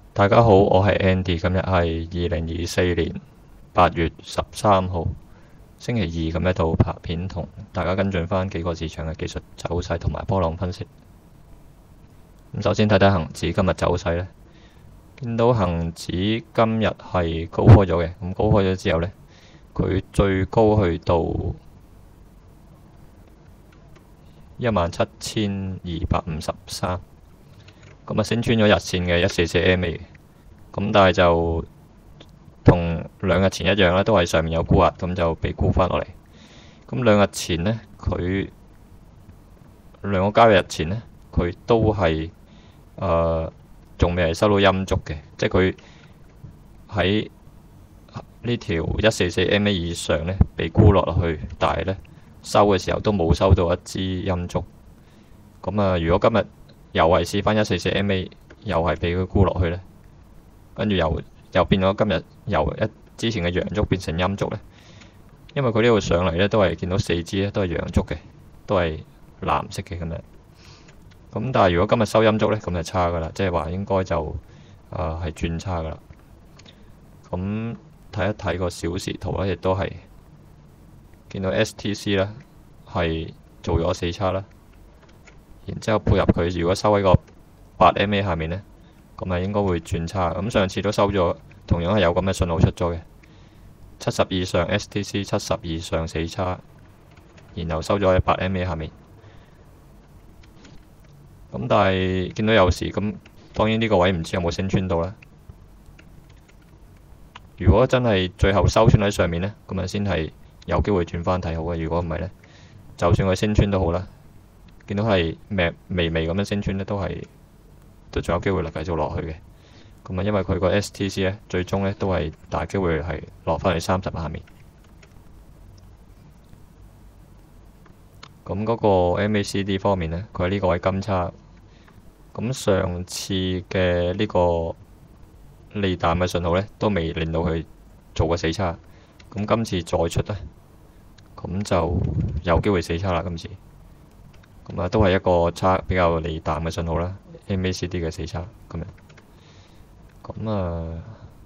大家好，我係 Andy，今日係2024年8月13號星期二，咁喺度拍片同大家跟進返幾個市場嘅技術走勢同埋波浪分析。咁首先睇睇恒指今日走勢呢，見到恒指今日係高開咗嘅，咁高開咗之後呢，佢最高去到17,253，咁啊升穿咗日線嘅144 MA，咁但係就同兩日前一樣啦，都係上面有沽壓，咁就被沽翻落嚟。咁兩日前呢，佢兩個交易日前呢，佢都係仲未係收到陰燭嘅，即係佢喺呢條144 MA 以上呢被沽落去，但係呢收嘅時候都冇收到一支陰燭。咁啊，如果今日又係試翻144 MA，又係俾佢沽落去呢，跟住又變咗今日由之前嘅陽燭變成陰燭呢，因為佢呢度上嚟呢都係見到4支呢都係陽燭嘅，都係藍色嘅咁樣。咁但係如果今日收陰燭呢，咁就差噶啦，即係話應該就係轉差噶啦。咁睇一睇個小時圖呢，亦都係見到 STC 呢係做咗4叉啦，然之後配合佢如果收喺個8 MA 下面呢，咁啊應該會轉差。咁上次都收咗，同樣係有咁嘅信號出咗嘅，70以上 STC 70以上4叉，然後收咗喺8 MA 下面。咁但係見到有時咁，當然呢個位唔知有冇升穿到啦。如果真係最後收穿喺上面呢，咁啊先係有機會轉翻睇好嘅。如果唔係呢，就算佢升穿都好啦，見到係微微咁樣升穿呢，都仲有機會繼續落去嘅。咁啊，因為佢個 STC 呢，最終呢都係大機會係落翻去30下面。咁嗰個 MACD 方面呢，佢喺呢個位金叉。咁上次嘅呢個利淡嘅信號呢，都未令到佢做個4叉。咁今次再出呢，咁就有機會4叉啦。今次咁啊，都係一個比較利淡嘅信號啦。MACD 嘅4叉咁樣。咁啊，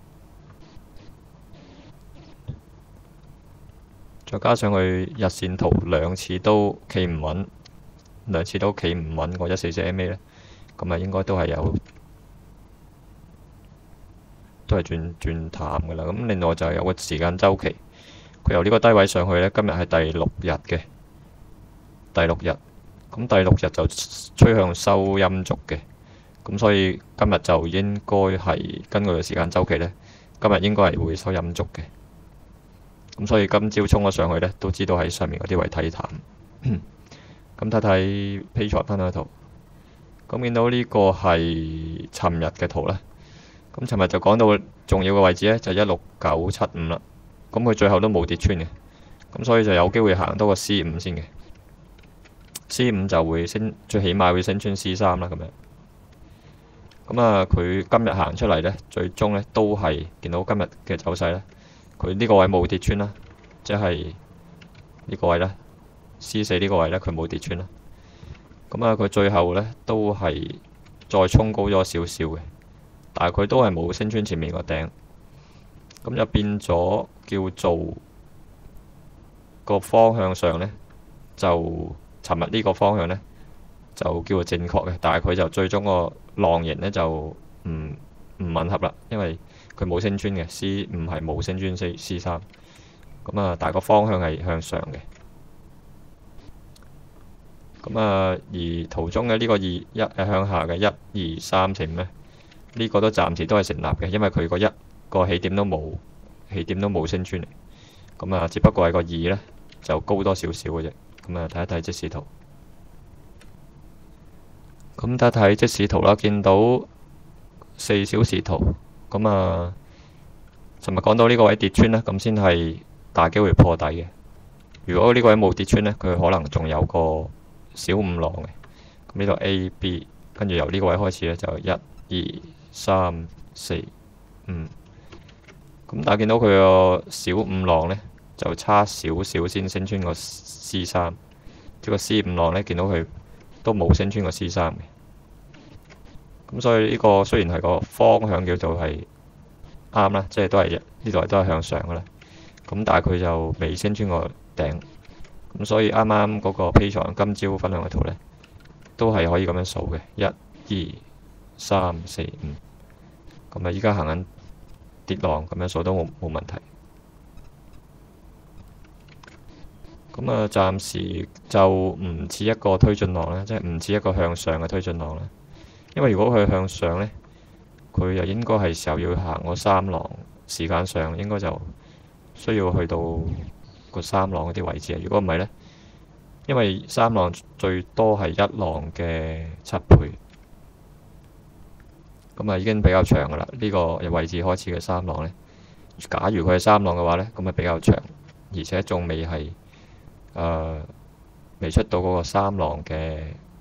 再加上佢日線圖兩次都企唔穩個144 MA 呢，咁啊應該都係轉淡噶啦。咁另外就有個時間週期，佢由呢個低位上去呢，今日係第6日嘅第6日，咁第6日就趨向收陰燭嘅。咁所以今日就應該係根據個時間週期呢，今日應該係會收陰燭嘅。咁所以今朝衝咗上去呢，都知道喺上面嗰啲位睇淡。咁睇睇 P 圖分享圖，咁見到呢個係尋日嘅圖啦。咁尋日就講到重要嘅位置呢，就16975啦。咁佢最後都冇跌穿嘅，咁所以就有機會行多個 C5先嘅。C5就會升，最起碼會升穿 C3啦咁樣。咁啊，佢今日行出嚟呢，最終呢都係見到今日嘅走勢呢，佢呢個位冇跌穿啦，即係呢個位呢 C4 呢個位呢，佢冇跌穿啦。咁啊，佢最後呢都係再衝高咗少少嘅，但係佢都係冇升穿前面個頂，咁就變咗叫做個方向上呢，就尋日呢個方向呢，就叫做正確嘅，但係佢就最終個浪形呢，就唔吻合啦，因為佢冇升穿嘅 C5係冇升穿 C3，咁啊，但係個方向係向上嘅。咁啊，而圖中嘅呢個向下嘅1、2、3、4、5呢，呢個都暫時都係成立嘅，因為佢個起點都冇升穿嚟。咁啊，只不過係個2呢，就高多少少嘅啫。咁啊，睇一睇即時圖。咁睇睇即時圖啦，見到4小時圖。咁啊，尋日講到呢個位跌穿呢，咁先係大機會破底嘅。如果呢個位冇跌穿呢，佢可能仲有個小5浪嘅。咁呢度 A、B， 跟住由呢個位開始呢，就1、2、3、4、5。咁但係見到佢個小5浪呢，就差少少先升穿個 C3。即個 C5浪呢，見到佢都冇升穿個 C3 嘅。 咁所以呢個雖然係個方向叫做係啱啦，即係都係呢度都係向上噶啦。咁但係佢就未升穿個頂，咁所以啱啱嗰個 Patreon 今朝分享嘅圖呢，都係可以咁樣數嘅，一、二、三、四、五。咁啊，依家行緊跌浪，咁樣數都冇問題。咁啊，暫時就唔似一個推進浪啦，即係唔似一個向上嘅推進浪啦。因為如果佢向上呢，佢又應該係時候要行個三浪，時間上應該就需要去到個三浪嗰啲位置啊。如果唔係呢，因為三浪最多係一浪嘅7倍，咁啊已經比較長噶啦。呢個位置開始嘅三浪呢，假如佢係三浪嘅話呢，咁啊比較長，而且仲未係未出到嗰個三浪嘅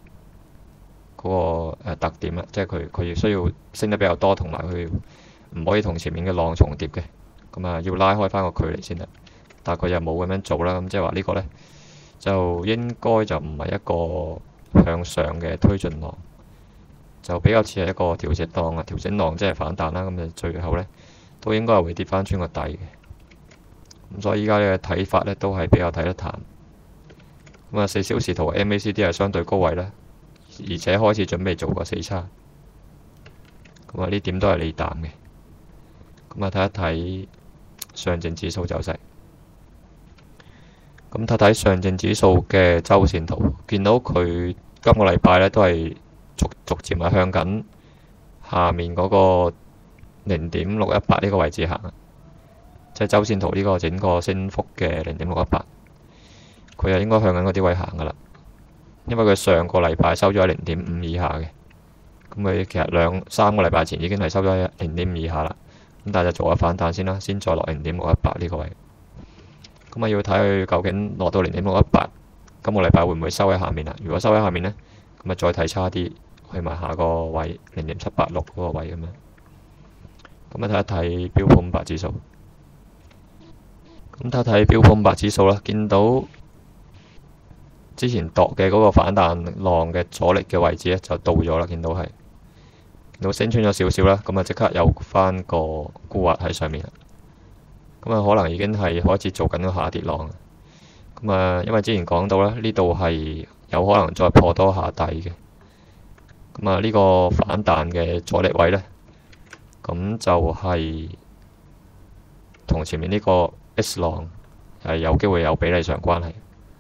嗰個特點啦，即係佢需要升得比較多，同埋佢唔可以同前面嘅浪重疊嘅，咁啊要拉開翻個距離先得。但係佢又冇咁樣做啦，咁即係話呢個呢，就應該就唔係一個向上嘅推進浪，就比較似係一個調整浪啊。調整浪即係反彈啦，咁就最後呢，都應該係會跌翻穿個底嘅。咁所以依家呢個睇法呢，都係比較睇得淡。咁啊，4小時圖 MACD 係相對高位啦，而且開始準備做個死叉。咁啊，呢點都係利淡嘅。咁啊，睇一睇上證指數走勢。咁睇睇上證指數嘅周線圖，見到佢今個禮拜呢都係逐漸係向緊下面嗰個0.618呢個位置行，即係周線圖呢個整個升幅嘅0.618，佢又應該向緊嗰啲位行噶啦。因為佢上個禮拜收咗喺0.5以下嘅，咁佢其實2-3個禮拜前已經係收咗喺0.5以下啦。咁但係就做下反彈先啦，先再落0.618呢個位。咁啊，要睇佢究竟落到0.618，今個禮拜會唔會收喺下面啊？如果收喺下面呢，咁啊再睇差啲，去埋下個位0.786嗰個位咁樣。咁啊，睇一睇標普500指數。咁睇睇標普500指數啦，見到之前度嘅嗰個反彈浪嘅阻力嘅位置呢，就到咗啦，見到升穿咗少少啦，咁啊即刻有翻個沽壓喺上面。咁啊，可能已經係開始做緊個下跌浪。咁啊，因為之前講到啦，呢度係有可能再破多下底嘅。咁啊，呢個反彈嘅阻力位呢，咁就係同前面呢個 S 浪係有機會有比例上關係。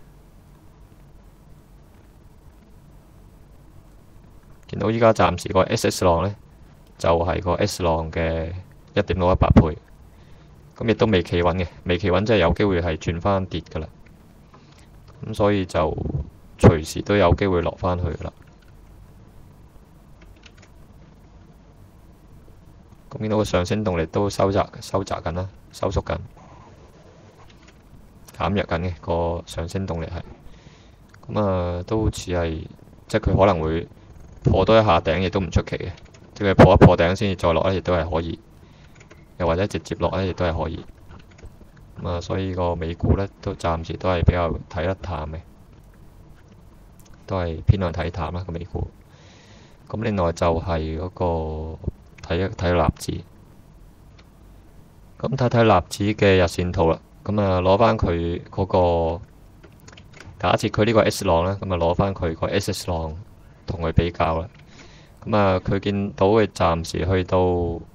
見到依家暫時個 SS 浪呢，就係個 S 浪嘅1.618倍。咁亦都未企穩嘅，未企穩即係有機會係轉翻跌噶啦。咁所以就隨時都有機會落翻去噶啦。咁見到個上升動力都收窄緊啦，收縮緊，減弱緊嘅個上升動力係。咁啊，都似係即係佢可能會破多一下頂，亦都唔出奇嘅。即係佢破一破頂先至再落咧，亦都係可以。又或者直接落咧，亦都係可以。咁啊，所以個美股呢，都暫時都係比較睇得淡嘅，都係偏向睇淡啦個美股。咁另外就係嗰個睇納指。咁睇納指嘅日線圖啦。咁啊，攞翻佢嗰個假設佢呢個 S 浪啦，咁啊攞翻佢個 SS 浪同佢比較啦。咁啊，佢見到佢暫時去到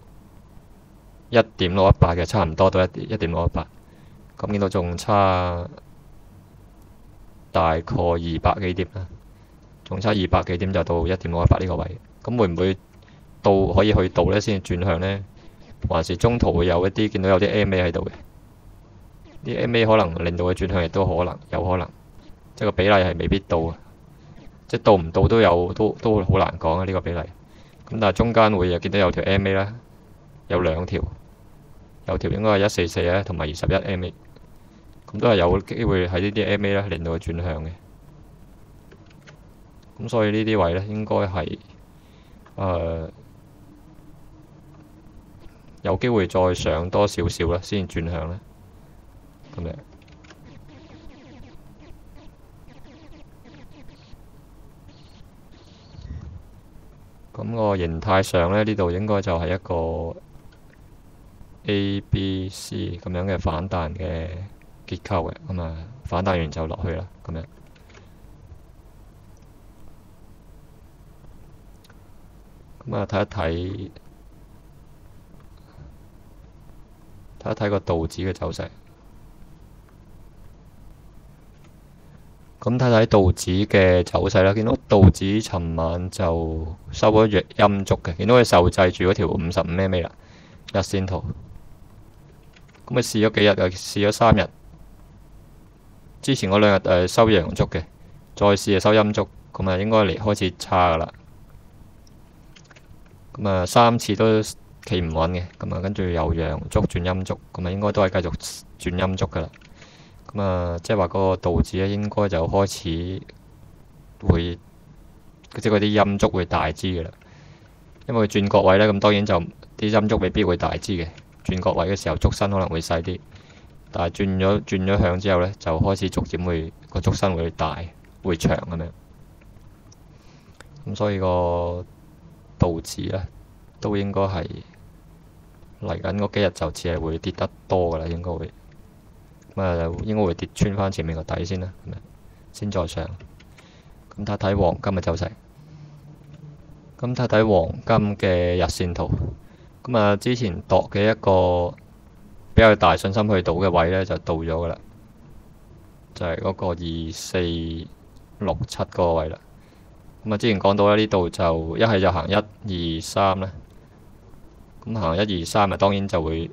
1.618嘅，差唔多到1.618，咁見到仲差大概200幾點啦，仲差200幾點就到1.618呢個位。咁會唔會可以去到呢先轉向呢？還是中途會有一啲見到有啲 MA 喺度嘅？啲 MA 可能令到佢轉向，亦都有可能，即係個比例係未必到啊，即係到唔到都好難講啊呢個比例。咁但係中間會又見到有條 MA 啦，有兩條，有條應該係144咧，同埋21 MA， 咁都係有機會喺呢啲 MA 咧令到佢轉向嘅。咁所以呢啲位呢，應該係有機會再上多少少啦，先轉向啦。咁樣。 咁個形態上呢，呢度應該就係一個 A、B、C 咁樣嘅反彈嘅結構嘅，咁啊反彈完就落去啦，咁樣。咁啊睇一睇個道指嘅走勢。咁睇睇道指嘅走勢啦，見到道指尋晚就收咗弱陰燭嘅，見到佢受制住嗰條55 MA 啦，日線圖。咁佢試咗幾日啊？試咗3日。之前嗰2日收陽燭嘅，再試就收陰燭，咁啊應該嚟開始差噶啦。咁啊3次都企唔穩嘅，咁啊跟住由陽燭轉陰燭，咁啊應該都係繼續轉陰燭噶啦。咁啊，即係話嗰個道指咧，應該就開始會即係嗰啲陰燭會大支嘅啦。因為佢轉角位呢，咁當然就啲陰燭未必會大支嘅。轉角位嘅時候，燭身可能會細啲，但係轉咗向之後呢，就開始逐漸會個燭身會大會長咁樣。咁所以個道指呢，都應該係嚟緊嗰幾日就似係會跌得多噶啦，應該會。咁啊，應該會跌穿翻前面個底先啦，咁樣先再上。咁睇睇黃金嘅走勢。咁睇睇黃金嘅日線圖。咁啊，之前度嘅一個比較大信心去到嘅位呢，就到咗噶啦，就係嗰個2467嗰個位啦。咁啊，之前講到咧，呢度就一係就行123啦。咁行123啊，當然就會。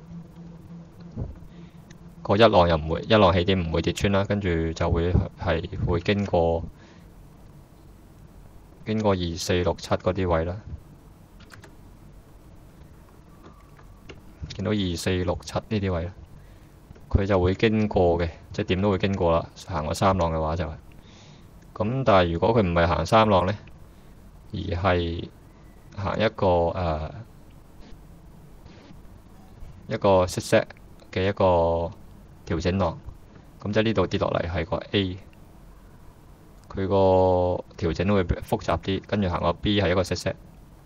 個一浪又唔會，一浪起點唔會跌穿啦，跟住就會會經過2467嗰啲位啦，見到2467呢啲位啦，佢就會經過嘅，即係點都會經過啦。行個3浪嘅話就係，咁但係如果佢唔係行3浪呢，而係行一個息 set 嘅一個調整浪，咁即係呢度跌落嚟係個 A， 佢個調整會複雜啲，跟住行個 B 係一個息 set，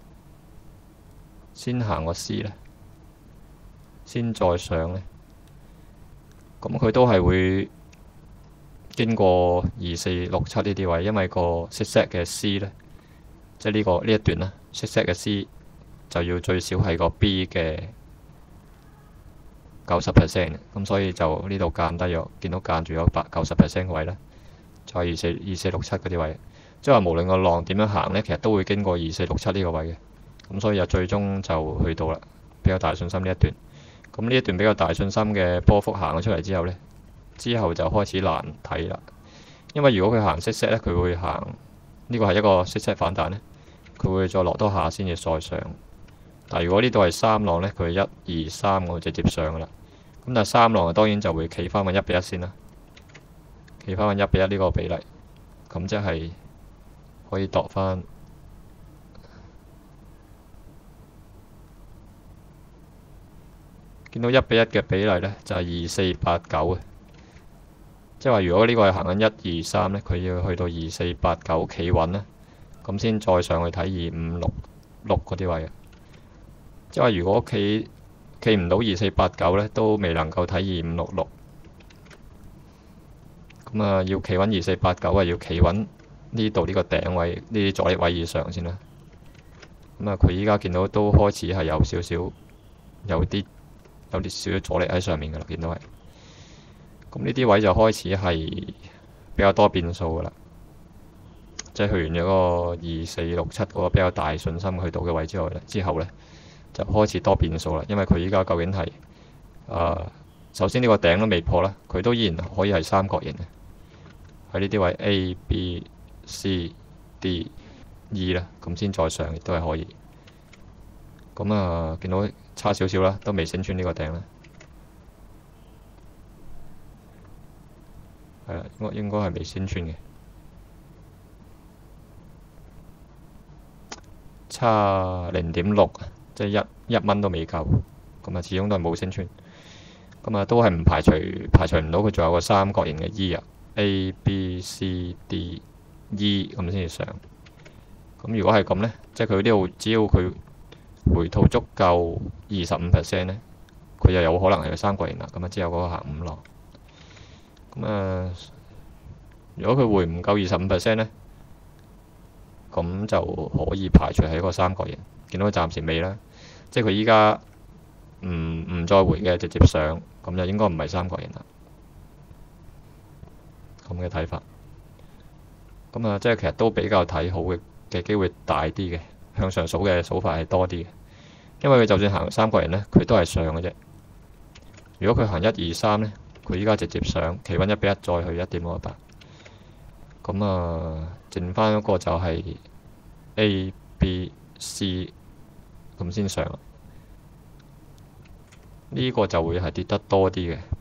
先行個 C 呢，先再上呢，咁佢都係會經過2467呢啲位，因為個息 set 嘅 C 呢，即係呢一段啦，息 set 嘅 C 就要最少係個 B 嘅90%，咁所以就呢度間低咗，見到間住咗90% 嘅位呢，就係2467嗰啲位，即係話無論個浪點樣行呢，其實都會經過2467呢個位嘅，咁所以就最終就去到啦，比較大信心呢一段。咁呢一段比較大信心嘅波幅行咗出嚟之後呢，之後就開始難睇啦，因為如果佢行息 set 呢，佢會行呢個係一個息 set 反彈呢，佢會再落多下先至再上。但係如果呢度係3浪呢，佢1、2、3我直接上噶啦。咁但係3浪當然就會企翻個1:1先啦，企翻個1:1呢個比例，咁即係可以度翻。見到1:1嘅比例呢，就係2489嘅，即係話如果呢個係行緊1、2、3呢，佢要去到2489企穩呢，咁先再上去睇2566嗰啲位嘅。即係話如果企唔到2489呢，都未能夠睇2566。咁啊，要企穩2489啊，要企穩呢度呢個頂位，呢啲阻力位以上先啦。咁啊，佢依家見到都開始係有啲少少阻力喺上面噶啦，見到係。咁呢啲位就開始係比較多變數噶啦，即係去完咗個2467嗰個比較大信心去到嘅位之後呢，就開始多變數啦。因為佢依家究竟係首先呢個頂都未破啦，佢都依然可以係三角形嘅，喺呢啲位 A、B、C、D、E 啦，咁先再上亦都係可以。咁啊，見到差少少啦，都未升穿呢個頂啦。係啦，應該係未升穿嘅，差0.6，即係一蚊都未夠。咁啊，始終都係冇升穿。咁啊，都係唔排除唔到佢仲有個三角形嘅 E 啊，A、B、C、D、E 咁先至上。 咁如果係咁呢，即係佢呢度只要佢回吐足夠25%呢，佢就有可能係三角形啦。咁啊，之後嗰個行5浪。咁啊，如果佢回唔夠25%呢，咁就可以排除係一個三角形。見到佢暫時未啦，即係佢依家唔再回嘅，直接上，咁就應該唔係三角形啦。咁嘅睇法。咁啊，即係其實都比較睇好嘅機會大啲嘅，向上數嘅數法係多啲嘅。因為佢就算行三角形呢，佢都係上嘅啫。如果佢行1、2、3呢，佢依家直接上，企穩1比1再去1.618。咁啊，剩翻嗰個就係 A、B、C 咁先上。呢個就會係跌得多啲嘅。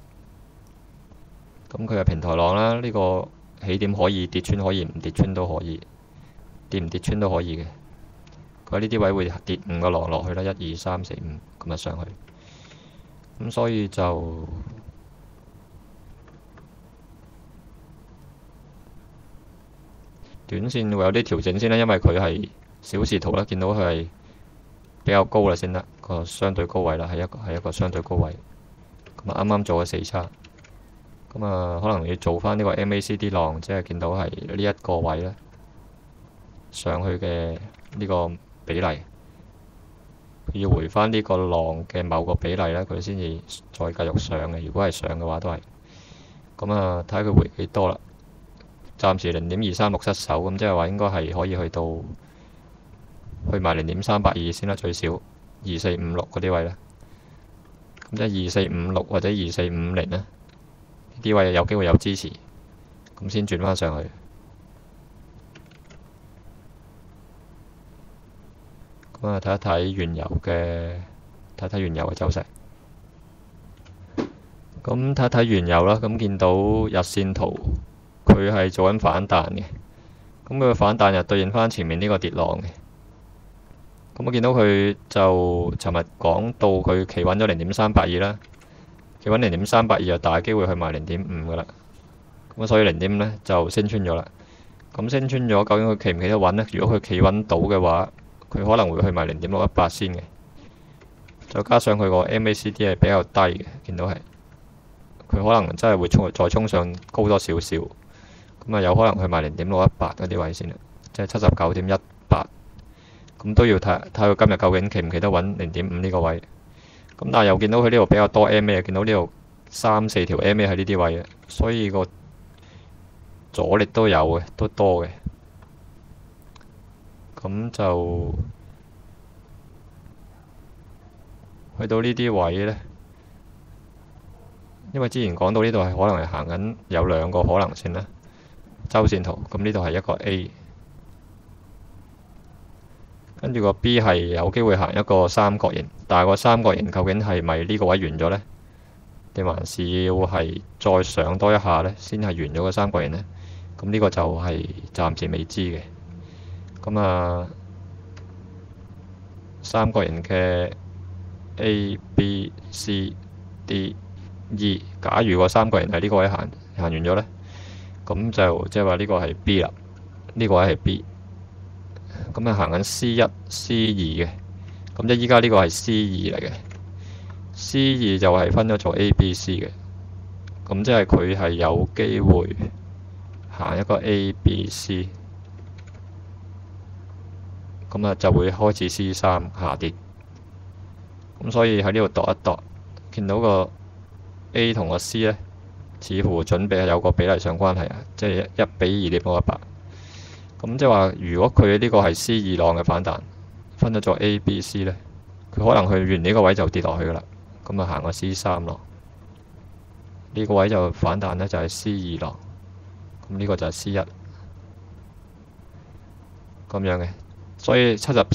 咁佢係平台浪啦，呢個起點可以跌穿，可以唔跌穿都可以，跌唔跌穿都可以嘅。佢喺呢啲位會跌5個浪落去啦，1、2、3、4、5咁啊上去。咁所以就短線會有啲調整先啦，因為佢係小時圖啦，見到佢係比較高啦先得，個相對高位啦，係一個相對高位。咁啊啱啱做咗4叉。咁啊，可能要做翻呢個 MACD 浪，即係見到係呢一個位咧上去嘅呢個比例，佢要回翻呢個浪嘅某個比例咧，佢先至再繼續上嘅。如果係上嘅話，都係咁啊，睇下佢回幾多啦。暫時0.236失守，咁即係話應該係可以去埋0.382先啦，最少2456嗰啲位啦。咁即係2456或者2450咧。啲位有機會有支持，咁先轉返上去。咁啊，睇一睇原油嘅走勢。咁睇一睇原油啦，咁見到日線圖佢係做緊反彈嘅。咁佢嘅反彈又對應返前面呢個跌浪嘅。咁我見到佢就尋日講到佢企穩咗0.382啦。企穩0.382就大機會去埋0.5噶啦，咁所以0.5呢就升穿咗啦。咁升穿咗，究竟佢企唔企得穩呢？如果佢企穩到嘅話，佢可能會去埋0.618先嘅。再加上佢個 MACD 係比較低嘅，見到係佢可能真係會再衝上高多少少，咁啊有可能去埋0.618嗰啲位先啦，即係79.18。咁都要睇佢今日究竟企唔企得穩0.5呢個位。咁但係又見到佢呢度比較多 MA， 見到呢度3、4條 MA 喺呢啲位嘅，所以個阻力都有嘅，都多嘅。咁就去到呢啲位呢，因為之前講到呢度係可能係行緊有2個可能性啦，周線圖。咁呢度係一個 A， 跟住個 B 係有機會行一個三角形，但係個三角形究竟係咪呢個位完咗呢？定還是要係再上多一下呢？先係完咗個三角形呢？咁呢個就係暫時未知嘅。咁啊，三角形嘅 A、B、C、D、E， 假如個三角形喺呢個位行完咗呢，咁就即係話呢個係 B 啦，呢個位係 B。咁啊行緊 C1、C2 嘅，咁即係依家呢個係 C2 嚟嘅，C2 就係分咗做 A、B、C 嘅，咁即係佢係有機會行一個 A、B、C， 咁啊就會開始 C3 下跌，咁所以喺呢度度一度，見到個 A 同個 C 呢，似乎準備係有個比例上關係啊，即係1比2.618。咁即係話，如果佢呢個係 C2 浪嘅反彈，分咗做 A、B、C 呢，佢可能去完呢個位就跌落去噶啦。咁啊行個 C3 浪，呢個位就反彈呢，就係 C2 浪。咁呢個就係 C1 咁樣嘅，所以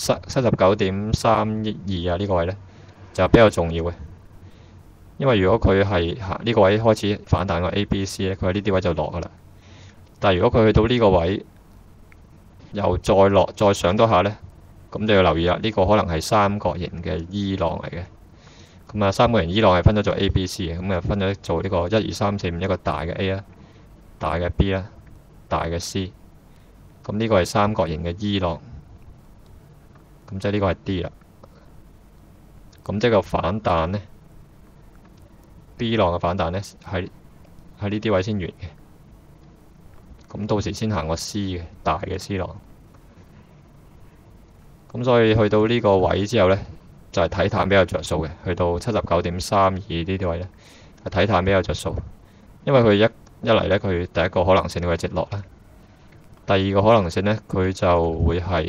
79.32啊呢個位呢，就比較重要嘅。因為如果佢係行呢個位開始反彈個 A、B、C 呢，佢喺呢啲位就落噶啦。但係如果佢去到呢個位，又再落再上多下呢，咁就要留意啦。呢個可能係三角形嘅 E 浪嚟嘅。咁啊，三角形 E 浪係分咗做 A、B、C 嘅，咁啊分咗做呢個1、2、3、4、5一個大嘅 A 啦，大嘅 B 啦，大嘅 C。 咁呢個係三角形嘅 E 浪，咁即係呢個係 D 啦。咁即係個反彈呢 B 浪嘅反彈呢，喺呢啲位先完嘅。咁到時先行個 C 嘅大嘅 C 浪。咁所以去到呢個位之後呢，就係睇淡比較着數嘅。去到79.32呢啲位呢，係睇淡比較着數，因為佢一嚟呢，佢第一個可能性會係直落啦。第二個可能性呢，佢就會係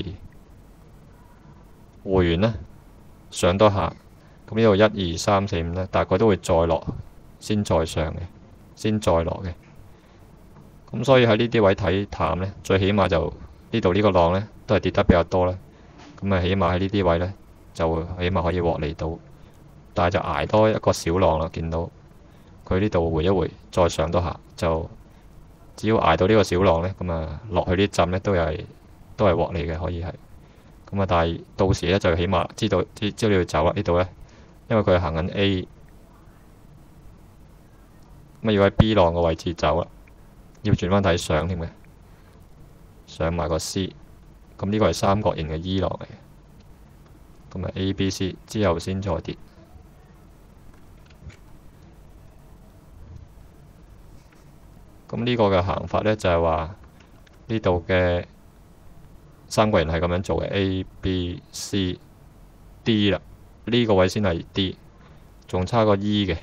回完啦，上多下。咁呢度1、2、3、4、5呢，大概都會再落，先再上嘅，先再落嘅。咁所以喺呢啲位睇淡呢，最起碼就呢度呢個浪呢，都係跌得比較多啦。咁啊，起碼喺呢啲位呢，就起碼可以獲利到，但係就捱多一個小浪啦。見到佢呢度回一回，再上多下，就只要捱到呢個小浪呢，咁啊落去呢陣呢，都係獲利嘅，可以係。咁啊，但係到時呢，就起碼知道要走啦。呢度呢，因為佢係行緊 A， 咁要喺 B 浪嘅位置走啦，要轉翻睇上添嘅，上埋個 C。咁呢個係三角形嘅 E 浪嚟嘅，咁啊 A、B、C 之後先再跌。咁呢個嘅行法呢，就係話呢度嘅三角形係咁樣做嘅 A、B、C、D 啦，呢個位先係 D， 仲差個 E 嘅，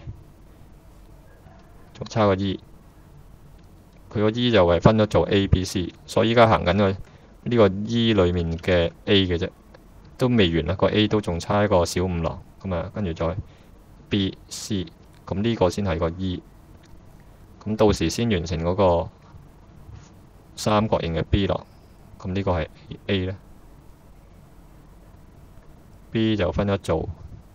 仲差個 E， 佢個 E 就係分咗做 A、B、C， 所以依家行緊嘅呢個 E 裏面嘅 A 嘅啫，都未完啦，個 A 都仲差一個小五浪，咁啊跟住再 B、C， 咁呢個先係個 E， 咁到時先完成嗰個三角形嘅 B 浪，咁呢個係 A 呢， B 就分咗做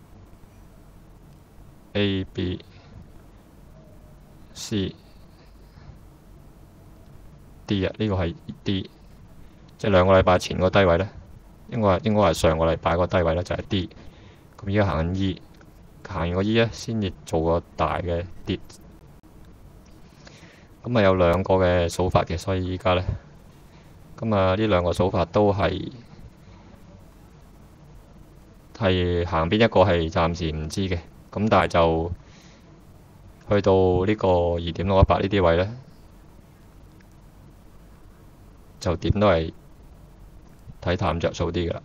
A、B、C、D 啊，呢個係 D。即係2個禮拜前個低位呢，應該係上個禮拜個低位呢，就係 D。咁依家行緊 E， 行完個 E 呢，先至做個大嘅跌。咁啊有2個嘅數法嘅，所以依家呢，咁啊呢2個數法都係行邊一個係暫時唔知嘅。咁但係就去到呢個2.618呢啲位呢，就點都係睇淡着數啲㗎啦，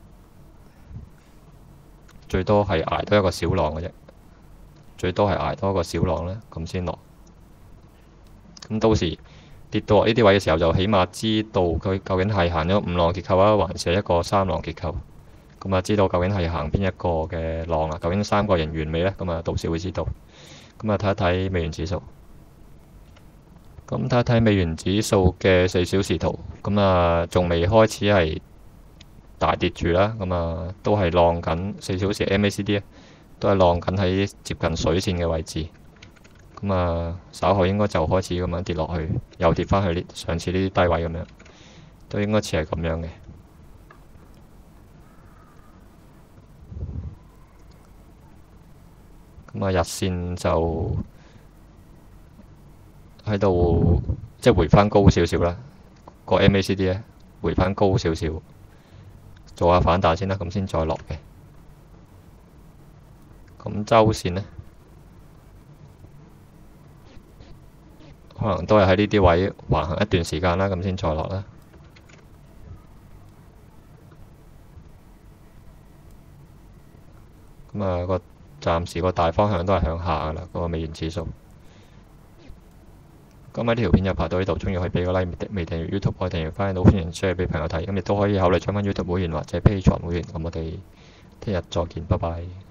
最多係捱多一個小浪嘅啫，最多係捱多一個小浪呢，咁先落。咁到時跌到呢啲位嘅時候，就起碼知道佢究竟係行咗5浪結構啊，還是一個3浪結構。咁啊，知道究竟係行邊一個嘅浪啊？究竟三角形完未呢？咁啊，到時會知道。咁啊，睇一睇美元指數。咁睇一睇美元指數嘅4小時圖，咁啊仲未開始係大跌住啦，咁啊都係浪緊4小時 MACD 都係浪緊喺接近水線嘅位置，咁啊稍後應該就開始咁樣跌落去，又跌翻去上次呢啲低位咁樣，都應該似係咁樣嘅。咁啊日線就喺度即係回翻高少少啦，個 MACD 咧回翻高少少，做下反彈先啦，咁先再落嘅。咁周線呢，可能都係喺呢啲位橫行一段時間啦，咁先再落啦。咁啊暫時個大方向都係向下噶啦，嗰個美元指數。咁喺呢條片就拍到呢度，鍾意可以俾個 like，未訂閱 YouTube 可以訂閱翻，到歡迎 share 俾朋友睇，咁亦都可以考慮搶翻 YouTube 會員或者 Patreon 會員。咁我哋聽日再見，拜拜。